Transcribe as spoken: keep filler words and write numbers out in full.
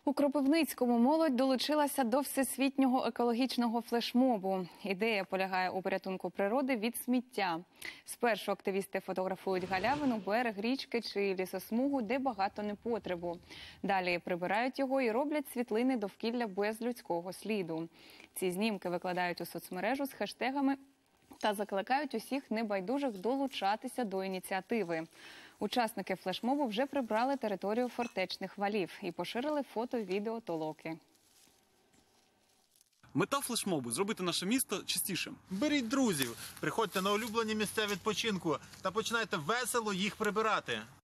У Кропивницькому молодь долучилася до всесвітнього екологічного флешмобу. Ідея полягає у порятунку природи від сміття. Спершу активісти фотографують галявину, берег річки чи лісосмугу, де багато непотребу. Далі прибирають його і роблять світлини довкілля без людського сліду. Ці знімки викладають у соцмережу з хештегами та закликають усіх небайдужих долучатися до ініціативи. Учасники флешмобу вже прибрали територію фортечних валів і поширили фото-відео толоки. Мета флешмобу – зробити наше місто чистішим. Беріть друзів, приходьте на улюблені місця відпочинку та починайте весело їх прибирати.